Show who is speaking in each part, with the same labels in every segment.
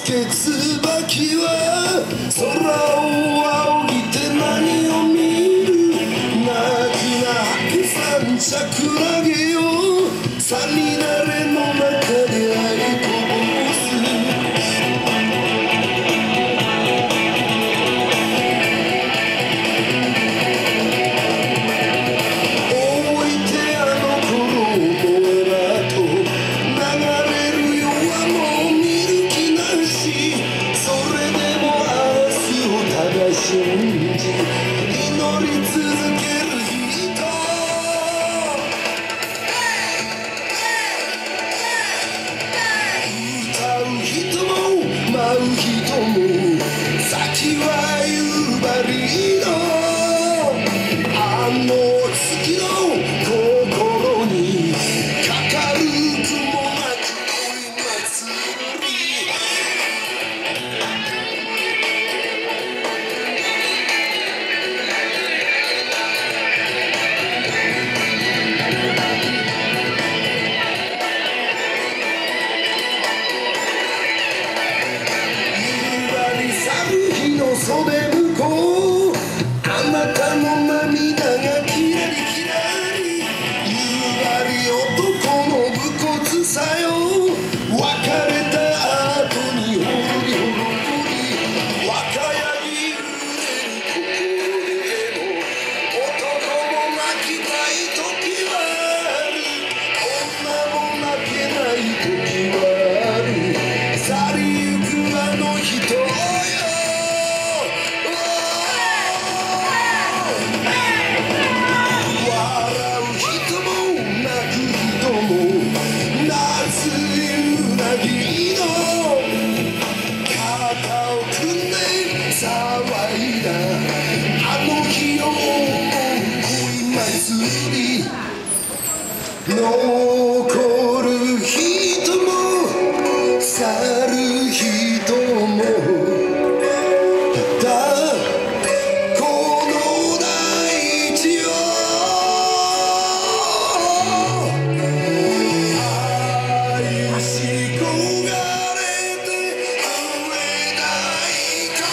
Speaker 1: け椿は空を仰ぎて何を見る。泣くな白山桜毛よ、さみだれの中で愛こぼす。置いてあの頃を燃えばと流れるよはもう見る気なし。それでも明日をただ信じ祈り続ける人。歌う人も舞う人も先は夕張のあの月の心にかかる雲なく恋祭り。袖向こうあなたの涙がキラリキラリ。夕張男の武骨さよ、別れた後にほろりほろり若やぎ揺れる心でも男も泣きたい時はある。女も泣けない時はある。去りゆくあの人よ。騒いだあの日を思う恋祭り。残る人も去る人もただこの大地を愛し焦がれて飢えないと。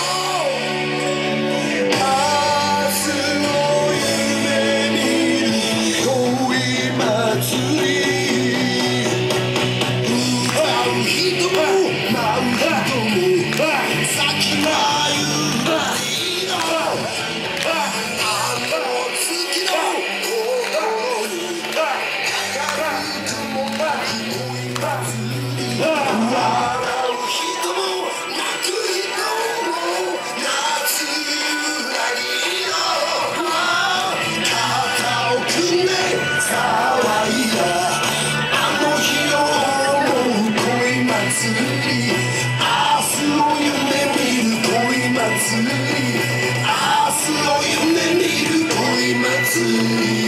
Speaker 1: 明日を夢見る恋祭り。